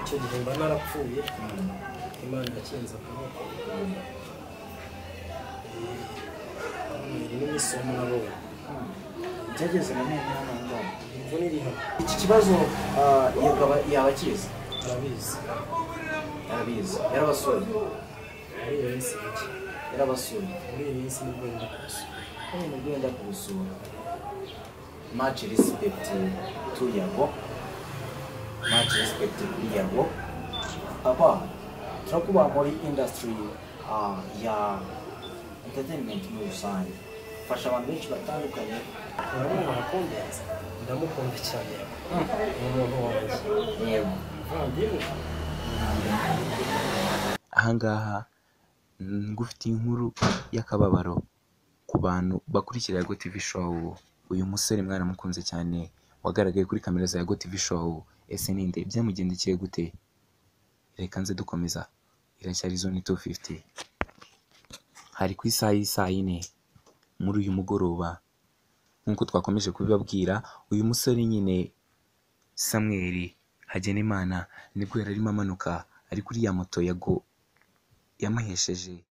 icyo gihe mba narapfuye Imana yakinze akaboko n'isomo nabonye byageze na none hano ngaho imvune iri hano iki kibazo yabakize arabizi yarabasuye muri iyo minsi mike yarabasuye muri iyi minsi nibwo wenda kubasura nibwo wenda kubusura much respect to Yago much respect to Yago aba turakuba muri industry ya entertainment muri rusange fasha abantu benshi batandukanye urabona arakundeza ndamukunda cyane umuntu wanjye yego ahangaha ngufitiye inkuru y'akababaro ku bantu bakurikira Yago TV show. Uyu musore mwana mukunze cyane wagaragaye kuri kamera za Yago TV show, ese ninde byamugendekeye gute? Reka nze dukomeza. Iracyari zone 250 hari ku isaha y'isaa 4 muri uyu mugoroba. Nkuko twakomeje kubibabwira, uyu musore nyine Samuel Hagenimana nibwo yari arimo amanuka ari kuri ya moto Yago yamuhesheje.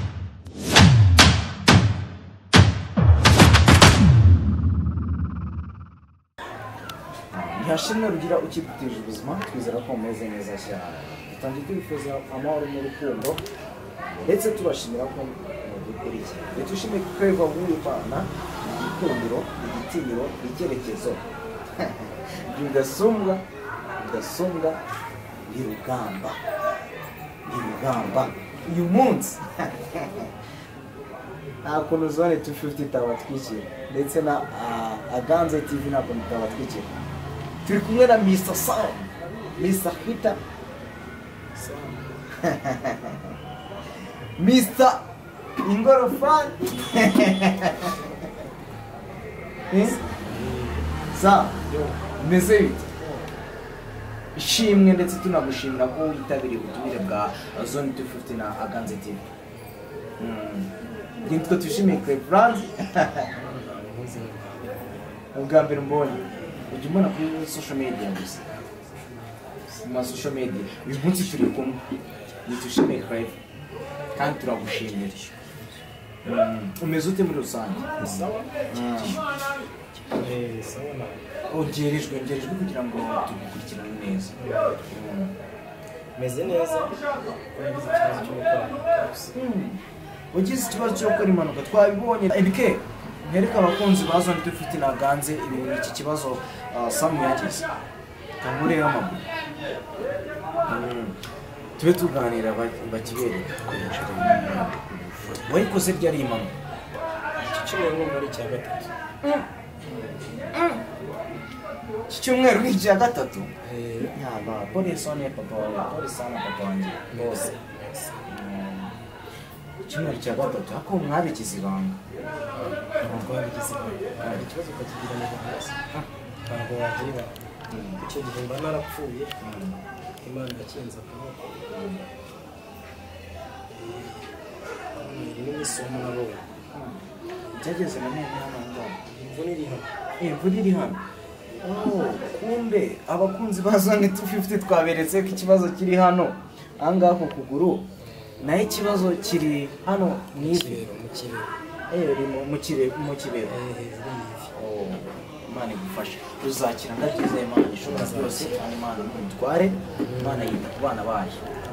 ntihashimwe rugira ukigutije ubuzima, twizera ko umeze neza cyane. Dutangiye kwifuza amahoro n'urukundo ndetse tubashimira ko mudukurikiye. Dushimiye kweva w'Imana, igikundiro, igitinyiro, icyerekezo bidasumbwa birugamba uyu munsi nta kuntu zone 250 itabatwikira ndetse na Aganze TV nta kuntu itabatwikira. Turi kumwe na Mr. Sound, Mr. Hita, Mr. Ingorofani. Sa, meze bite? Ishimwe ndetse tunagushimira ko witabiriye ubutumire bwa Zone 250 na Aganze TV. Nitwe tushimiye Cleveland. Ubwa mbere mbonye ujya ubona kuri social media gusa, mu social media uyu munsi turi kumwe, nitushimiye Clive kandi turagushimira. Umeze ute muri rusange? sawa Ongerejwe kugira ngo tugukurikirane neza. meze neza Ugize ikibazo cyo gukora impanuka twabibonye. NK mwereka abakunzi ba Zone 250 na Aganze ibintu iki kibazo Samu yagize. Kamure y'amaguru. Tube tuganira bakibereka. Wayikoze ryari impanuka? cyumweru muri cya gatatu Cyumweru ni cya gatatu. Yaba polisi one papa wawe, polisi sana papa wanjye bose. Cyumweru cya gatatu ako mwabikize ibanga. hari ikibazo ukakigira neza hasi ntabwo wagira icyo gihe mba narapfuye Imana yakinze akaboko n'isomo nabonye byageze na none hano ngaho imvune iri hano imvune iri hano. Kumbe abakunzi ba Zone 250 twaberetse ko ikibazo kiri hano ahangaha ku kuguru, naho ikibazo kiri hano mu ivi mu kibero. Imana igufasha uzakira ndabyiza. Imana ishobora byose kandi Imana n'umutware. Imana yita ku bana bayo,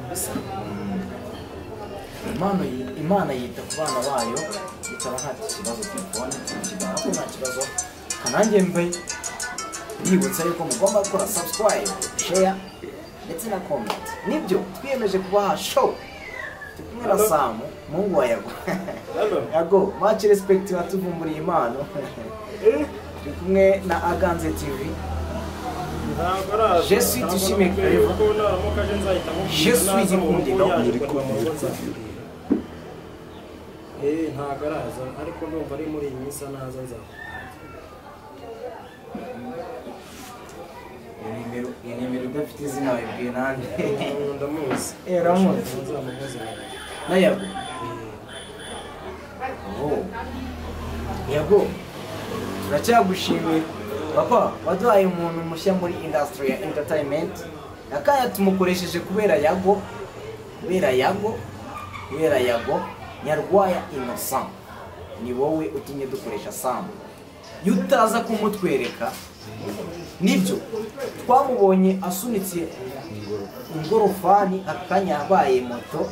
Imana yita ku bana bayo. Itaba nta kibazo telefone kigaragara ko nta kibazo. Kanange mbe yibutsa yuko mugomba gukora subscribe, share ndetse na comment. Nibyo twiyemeje kubaha show tukumwe na Samu Mungu wa Yago. Yago much respect watuvumburiye impano. Turi kumwe na Aganze TV. Je suis dushimiye kureba. Je suis igikundiro. ntabwo araza ariko ndumva ari muri iyi minsi naza nzaza. Inimero udafite izina wibwiye nande? ndamuzi Uramuzi? nzamubaza Na Yago. Yago turacyagushimiye papa, waduhaye umuntu mushya muri industry ya entertainment. akanya tumukoresheje kubera Yago Nyarwaya Innocent ni wowe utumye dukoresha Sam. Iyo utaza kumutwereka nibyo twamubonye asunitse ingorofani akanya yabaye moto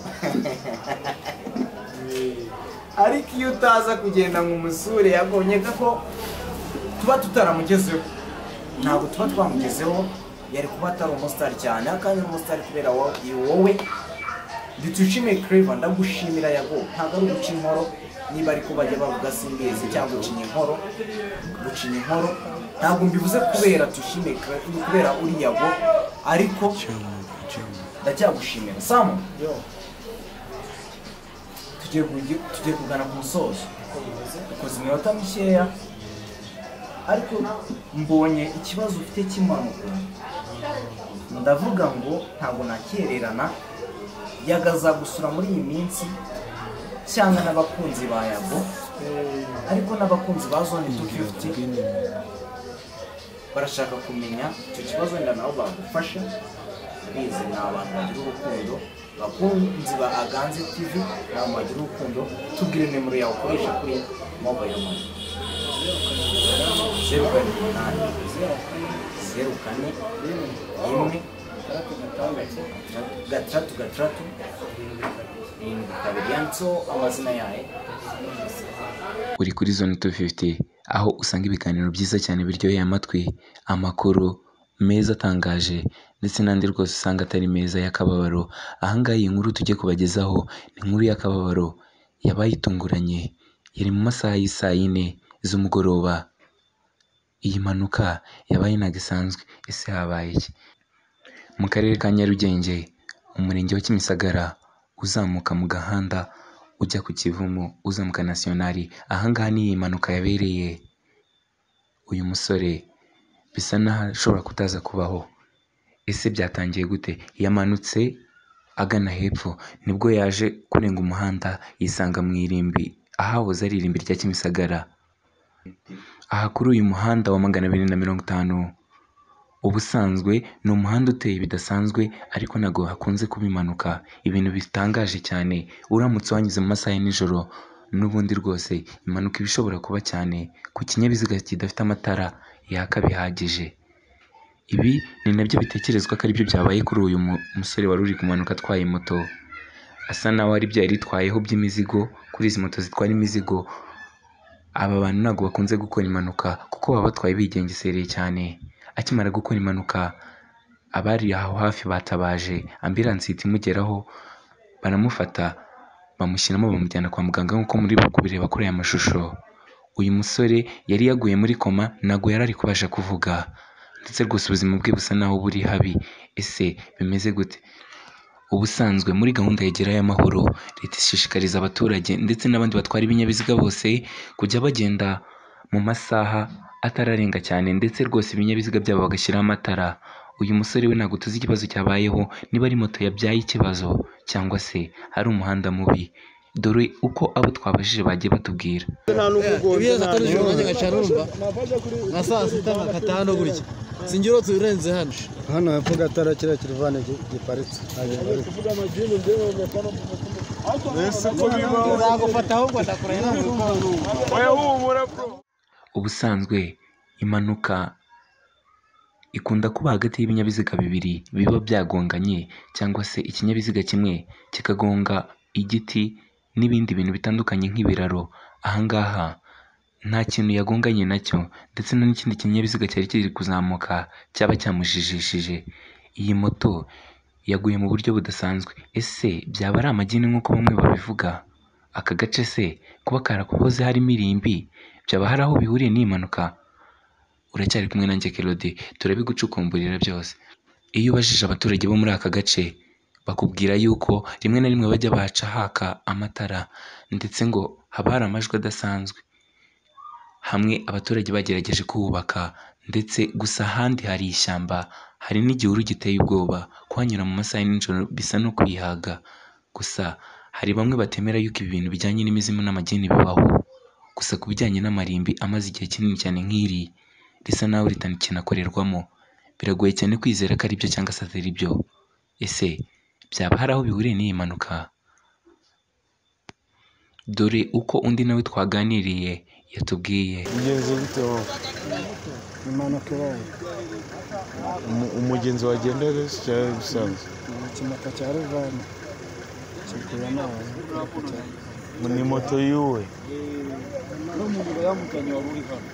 ariko iyo utaza kugenda mu musure yagonye ko tuba tutaramugezeho, ntabwo tuba twamugezeho, yari kuba atari umusitari cyane. Akanya umusitari kubera wowe dutushime Clever, ndagushimira Yago. Ntabwo ari uguca inkoro, niba ariko bajya bavuga simbizi cyangwa gucinya inkoro ntabwo mbivuze kubera tushime Clever, kubera uri Yago, ariko ndacyagushimira Sam. Tugiye kugana ku musozo, dukoze iminota mikeya, ariko mbonye ikibazo ufite cy'impanuka. Ndavuga ngo ntabwo nakererana, yagaza gusura muri iyi minsi cyangwa n'abakunzi ba Yago, ariko n'abakunzi ba Zone 250 barashaka kumenya icyo kibazo, wenda nabo bagufasha. Bize ni abantu bagira urukundo, bakunzi ba Aganze TV nabo bagira urukundo. Tubwire nimero yawe ukoresha kuri mobile money. 0 amazina yawe. Uri kuri Zone 250, aho usanga ibiganiro byiza cyane biryoheye amatwi, amakuru meza atangaje ndetse n'andi rwose usanga atari meza y'akababaro. Ahangaha iyi nkuru tujye kubagezaho ni inkuru y'akababaro yabaye itunguranye, yari mu masaha y'isaa 4 z'umugoroba. Iyi mpanuka yabaye ntabwo isanzwe. Ese habaye iki? Mu karere ka Nyarugenge, umurenge wa Kimisagara, uzamuka mu gahanda ujya ku Kivumu, uzamuka Nationali. Ahangaha ni iyi mpanuka yabereye. Uyu musore bisa naho ashobora kutaza kubaho. Ese byatangiye gute? Yamanutse agana hepfo, nibwo yaje kurenga umuhanda yisanga mu irimbi, ahahoze ari irimbi rya Kimisagara. Aha kuri uyu muhanda wa 250, ubusanzwe ni umuhanda uteye bidasanzwe, ariko ntabwo hakunze kuba impanuka. Ibintu bitangaje cyane, uramutse wanyuze mu masaha ya nijoro, n'ubundi rwose impanuka iba ishobora kuba cyane ku kinyabiziga kidafite amatara yaka bihagije. Ibi ni nabyo bitekerezwa ko ari byo byabaye kuri uyu musore wari uri kumanuka atwaye moto, asa naho ari byo yaritwayeho by'imizigo. Kuri izi moto zitwara imizigo, aba bantu ntabwo bakunze gukora impanuka kuko baba batwaye bigengesereye cyane. Akimara gukora impanuka, abari aho hafi batabaje, ambulance ihita imugeraho, baramufata bamushyiramo bamujyana kwa muganga nk'uko muri kubireba kuri aya mashusho. Uyu musore yari yaguye muri koma, ntabwo yari ari kubasha kuvuga, ndetse rwose ubuzima bwe busa naho buri habi. Ese bimeze gute? Ubusanzwe muri gahunda ya Gerayo Amahoro, leta ishishikariza abaturage ndetse n'abandi batwara ibinyabiziga bose kujya bagenda mu masaha atararenga cyane, ndetse rwose ibinyabiziga byabo bagashyiraho amatara. Uyu musore we ntabwo tuzi ikibazo cyabayeho, niba ari moto yabyaye ikibazo cyangwa se ari umuhanda mubi. Dore uko abo twabajije bagiye batubwira. Ibiyaza ko nijoro nanjye ngacana urumva nka saa 6 nka 5 gutya, singiro turenze hano hepfo gatara kiriya kirivane giparitse. Ubusanzwe impanuka ikunda kuba hagati y'ibinyabiziga bibiri biba byagonganye, cyangwa se ikinyabiziga kimwe kikagonga igiti n'ibindi bintu bitandukanye nk'ibiraro. Ahangaha nta kintu yagonganye nacyo, ndetse n'ikindi kinyabiziga cyari kiri kuzamuka cyaba cyamujijishije. Iyi moto yaguye mu buryo budasanzwe. Ese byaba ari amagini nk'uko bamwe babivuga? Aka gace se kuba karakuboze harimo irimbi, byaba hari aho bihuriye n'iyi mpanuka? Uracyari kumwe nanjye Kelody, turabigucukumburira byose. Iyo ubajije abaturage bo muri aka gace, bakubwira yuko rimwe na rimwe bajya bahaca haka amatara, ndetse ngo haba hari amajwi adasanzwe. Hamwe abaturage bagerageje kuhubaka, ndetse gusa ahandi hari ishyamba, hari n'igihuru giteye ubwoba. Kuhanyura mu masaha y'ijoro bisa no kwihaga. Gusa hari bamwe batemera yuko ibi bintu bijyanye n'imizimu n'amageni bibaho. Gusa ku bijyanye n'amarimbi amaze igihe kinini cyane nk'iri, risa naho ritanakorerwamo, biragoye cyane kwizera ko ari byo cyangwa se atari byo. Ese byaba hari aho bihuriye n'iyi mpanuka? Dore uko undi nawe twaganiriye yatubwiye. Bigenze bite wowe? impanuka ibaye Umugenzi wagendaga se cyangwa bisanzwe? ikimoto cya ruvani kiguye amazi Ni moto yiwe. n'umuntu yamukanye wari uri hano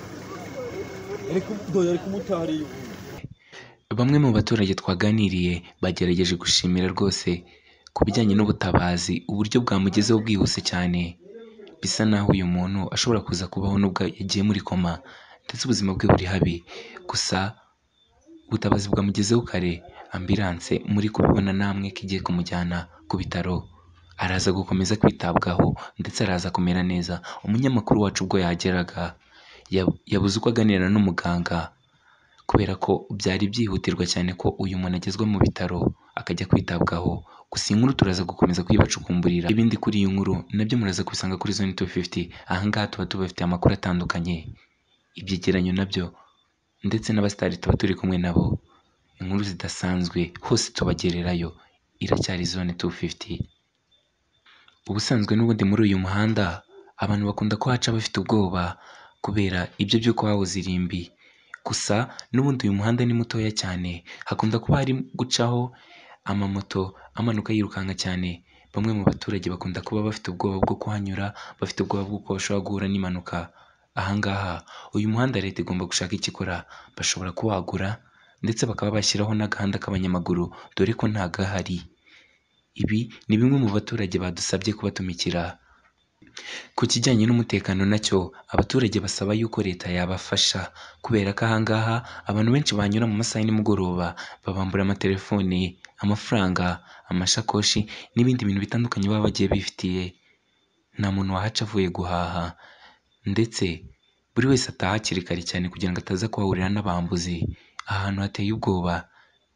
ariko doya ari kumutari. Bamwe mu baturage twaganiriye bagerageje gushimira rwose ku bijyanye n'ubutabazi, uburyo bwamugezeho bwihuse cyane. Bisa naho uyu muntu ashobora kuza kubaho nubwo yagiye muri koma ndetse ubuzima bwe buri habi, gusa ubutabazi bwamugezeho kare. Ambulance muri kubibona namwe ko igiye kumujyana ku bitaro, araza gukomeza kwitabwaho ndetse araza kumera neza. Umunyamakuru wacu ubwo yageraga yabuze uko aganira n'umuganga kubera ko byari byihutirwa cyane ko uyu muntu agezwa mu bitaro akajya kwitabwaho. Gusa iyi nkuru turaza gukomeza kuyibacukumburira. Ibindi kuri iyi nkuru nabyo muraza kubisanga kuri Zone 250. Ahangaha tuba tubafitiye amakuru atandukanye, ibyegeranyo nabyo ndetse n'abasitari tuba turi kumwe nabo, inkuru zidasanzwe hose tubagererayo. Iracyari Zone 250. Ubusanzwe n'ubundi muri uyu muhanda abantu bakunda kuhaca bafite ubwoba kubera ibyo by'uko hahoze irimbi. Gusa n'ubundi uyu muhanda ni mutoya cyane, hakunda kuba hari gucaho amamoto amanuka yirukanka cyane. Bamwe mu baturage bakunda kuba bafite ubwoba bwo kuhanyura, bafite ubwoba bw'uko bashobora guhura n'impanuka. Ahangaha uyu muhanda leta igomba gushaka icyo ikora, bashobora kuwagura ndetse bakaba bashyiraho n'agahanda k'abanyamaguru dore ko nta gahari. Ibi ni bimwe mu baturage badusabye kubatumikira. Ku kijyanye n'umutekano nacyo abaturage basaba yuko leta yabafasha kubera ko ahangaha abantu benshi banyura mu masaha y'nimugoroba babambura amatelefoni, amafaranga, amashakoshi n'ibindi bintu bitandukanye baba bagiye bifitiye. Nta muntu wahaca avuye guhaha ndetse buri wese ataha hakiri kare cyane kugira ngo ataza kuhahurira n'abambuzi. Ahantu hateye ubwoba,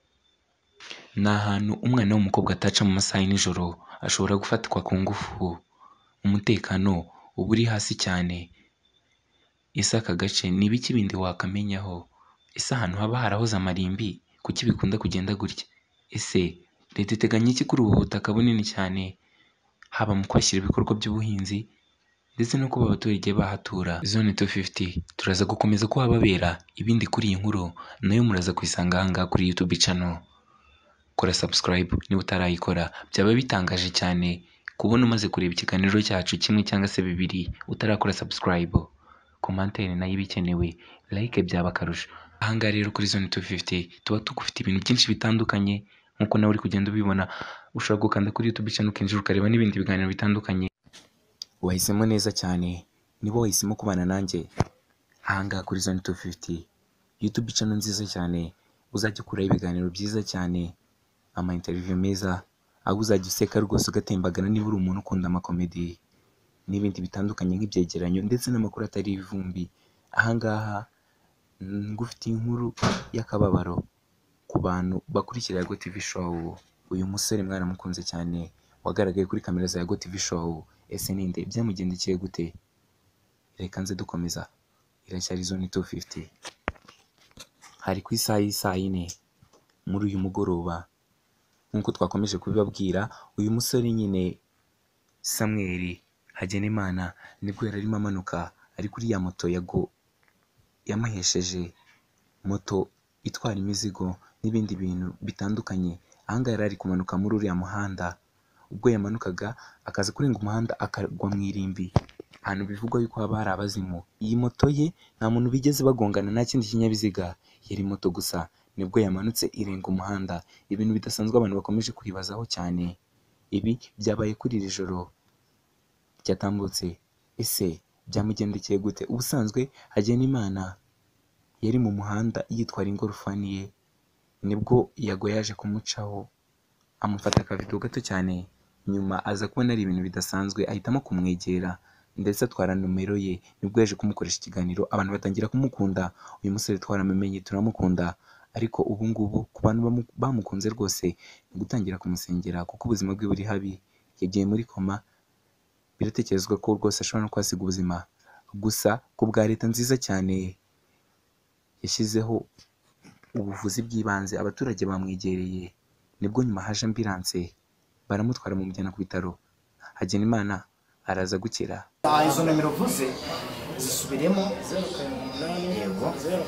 ni ahantu umwana w'umukobwa ataca mu masaha y'nijoro ashobora gufatwa ku ngufu. Umutekano uba uri hasi cyane. Ese aka gace ni ibiki bindi wakamenyaho? Ese ahantu haba harahoze amarimbi kuki bikunda kugenda gutya? Ese leta iteganya iki kuri ubu butaka bunini cyane, haba mu kwashyira ibikorwa by'ubuhinzi ndetse no kuba abaturage bahatura? Zone 250 turaza gukomeza kuhababera. Ibindi kuri iyi nkuru nayo muraza kuyisanga ahangaha kuri YouTube channel. Kora subscribe niba utarayikora, byaba bitangaje cyane kubona umaze kureba ikiganiro cyacu kimwe cyangwa se bibiri utarakora subscribe. Commentaire nayo ibikenewe, like byaba akarusho. Ahangaha rero kuri Zone 250 tuba tugufite ibintu byinshi bitandukanye nkuko nawe uri kugenda ubibona. Ushobora gukanda kuri YouTube channel ukinjira ukareba n'ibindi biganiro bitandukanye. Wahisemo neza cyane, nibo wahisemo kubana nanjye ahangaha kuri Zone 250, YouTube channel nziza cyane uzajya ukuraho ibiganiro byiza cyane, ama interview meza, aho uzajya useka rwose ugatembagana niba uri umuntu ukunda amakomedi n'ibindi bitandukanye nk'ibyegeranyo ndetse n'amakuru atari ivumbi. Ahangaha ngufitiye inkuru y'akababaro ku bantu bakurikira Yago TV show. Uyu musore mwaramukunze cyane wagaragaye kuri kamera za Yago TV show. Ese ninde? Byamugendekeye gute? Reka nze dukomeza. Iracyari Zone 250. Hari ku isaha y'isaa 4 muri uyu mugoroba nk'uko twakomeje kubibabwira, uyu musore nyine Samuel Hagenimana nibwo yari arimo amanuka ari kuri ya moto Yago yamuhesheje, moto itwara imizigo n'ibindi bintu bitandukanye. Ahangaha yari ari kumanuka muri uriya muhanda, ubwo yamanukaga akaza kurenga umuhanda akagwa mu irimbi, ahantu bivugwa yuko haba hari abazimu. Iyi moto ye nta muntu bigeze bagongana, nta kindi kinyabiziga, yari moto gusa. Nibwo yamanutse irenga umuhanda, ibintu bidasanzwe abantu bakomeje kwibazaho cyane. Ibi byabaye kuri iri joro ryatambutse. Ese byamugendekeye gute? Ubusanzwe Hagenimana yari mu muhanda yitwara ingorofani ye, nibwo Yago yaje kumucaho amufata akavido gato cyane, nyuma aza kubona ari ibintu bidasanzwe ahitamo kumwegera ndetse atwara numero ye. Nibwo yaje kumukoresha ikiganiro, abantu batangira kumukunda. Uyu musore twaramumenye, turamukunda, ariko ubu ngubu ku bantu bamukunze rwose ni gutangira kumusengera kuko ubuzima bwe buri habi. Yagiye muri koma, biratekerezwa ko rwose ashobora no kwasiga ubuzima. Gusa ku bwa leta nziza cyane yashyizeho ubuvuzi bw'ibanze abaturage bamwegereye, nibwo nyuma haje ambulance baramutwara mu mujyana ku bitaro. Hagenimana araza gukira. Izo nomero uvuze zisubiremo 0 yego 0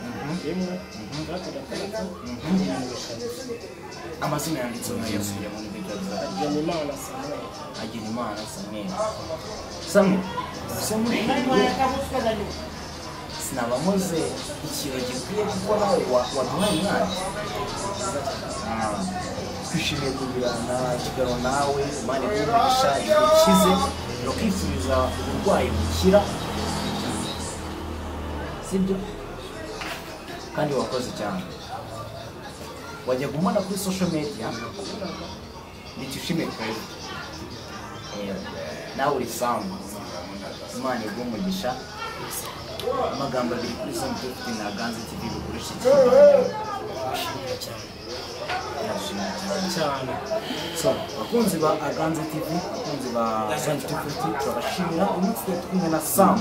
amazina yanditseho nayo yasubiremo n'ibyo Hagenimana Samuel. Hagenimana Samuel sinabamuze ikintu gikwiye kuko nawe waduhaye umwana. Twishimiye kugirana ikiganiro nawe, Imana igumisha igukize no kwifuriza uburwayi bukira, sibyo? Kandi wakoze cyane. Wajya gumana kuri social media nitushime kweli. Nawe uri samu. Imana igumugisha. Amagambo abiri kuri Zone 250 na Ganze TV bigurisha cyane. So, bakunzi ba Ganze TV, bakunzi ba Zone 250, turabashimira umunsi twumwe na Sam.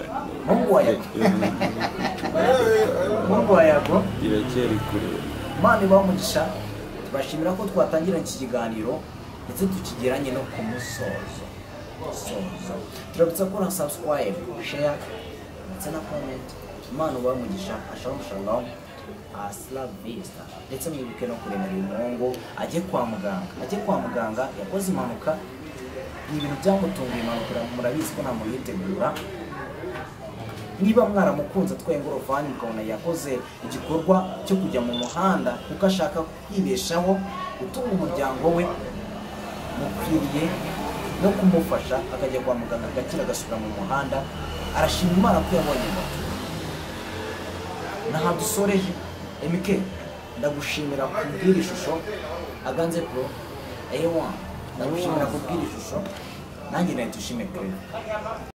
Mungu wayago irakeri kure. Imana ibamugisha. Tubashimira ko twatangira iki kiganiro ndetse tukigeranye no ku musozo. Turabutsa ko na subscribe, share ndetse na comment. Imana ibamugisha. Shalom. Asla vista. Ndetse mwibuke no kuremera umungu ajye kwa muganga. Yakoze impanuka, ni ibintu byamutunguye impanuka, murabizi ko nta yitegura. Niba mwaramukunze atwaye ingorofani mukabona yakoze igikorwa cyo kujya mu muhanda kuko ashaka kwibeshaho, gutunga umuryango we, mukwiriye no kumufasha akajya kwa muganga agakira agasubira mu muhanda. Arashima Imana ko yabonye moto. Naha dusoreje MK, ndagushimira kubwira ishusho Aganze Pro A1, ndagushimira kubwira ishusho nanjye nayo tushime kure.